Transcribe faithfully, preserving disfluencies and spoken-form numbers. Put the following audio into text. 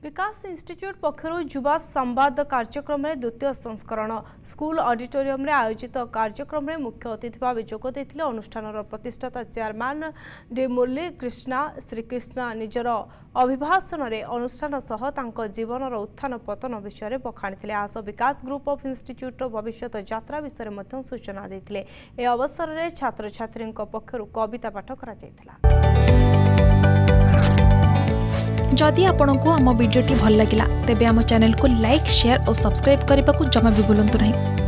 विकास institute पक्षर युवा संवाद कार्यक्रम में द्वितीय संस्करण स्कूल ऑडिटोरियम रे आयोजित कार्यक्रम में मुख्य अतिथि भाव जोगदे अनुष्ठान प्रतिष्ठाता चेयरमैन डी मुरली कृष्णा श्रीकृष्ण निजर अभिभाषण में अनुष्ठान सह तांको जीवन उत्थान पतन विषय बखाणी आस विकास ग्रुप ऑफ इंस्टीट्यूट भविष्य यात्रा विषय में सूचना देते। ए अवसर में छात्र छात्री पक्षर कविता पाठ करा। जदि आपंक आम भिडी भल लगा तेब आम चैनल को लाइक शेयर और सब्सक्राइब करने को जमा भी भूलु नहीं।